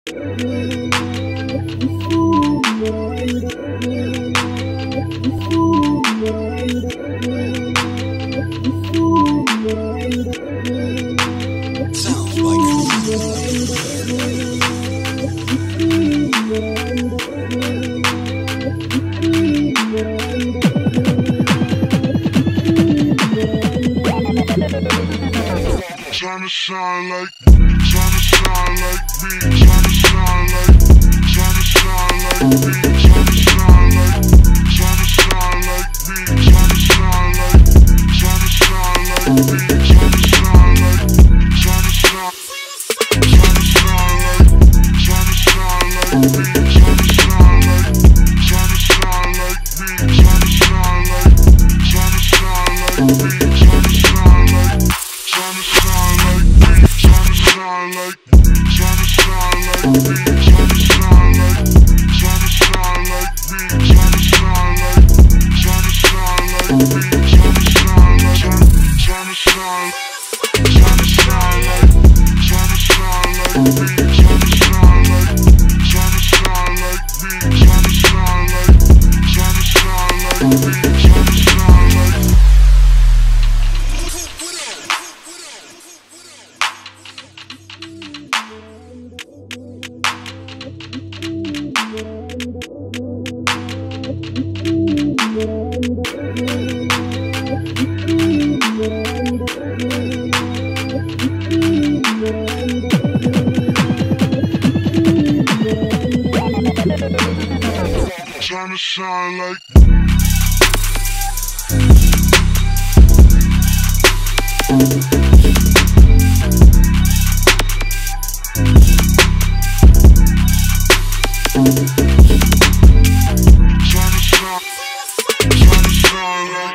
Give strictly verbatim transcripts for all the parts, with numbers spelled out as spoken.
Tryna shine like, tryna shine like me, tryna shine like, tryna shine like me, tryna shine like, tryna shine like me, tryna shine like, tryna shine like me, tryna shine like, tryna shine, tryna shine like, tryna shine like me, tryna shine like, tryna shine like me, tryna shine like, tryna shine like me, tryna shine like, tryna shine like me, tryna shine like, tryna shine like me, tryna shine like, tryna shine like me, tryna shine like, tryna shine like me, tryna shine like, tryna shine, tryna shine like, tryna shine like me, tryna shine like, tryna shine like me, tryna shine like, tryna shine like me, tryna shine like. Tryna shine like, tryna shine, tryna shine like,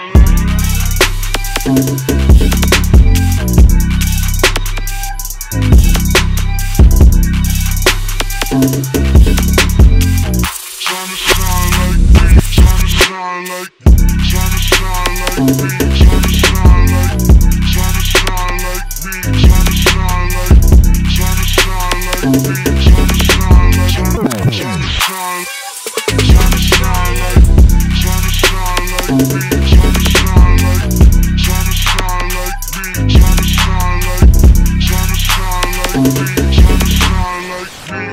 tryna shine like me, tryna shine like, tryna shine like me, tryna shine like, tryna shine like me, tryna shine like, tryna shine like me, tryna shine like, tryna shine, tryna shine like, tryna shine like me, tryna shine like, tryna shine like me, tryna shine like, tryna shine like me, tryna shine like me.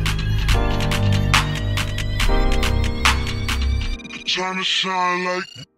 Tryna shine like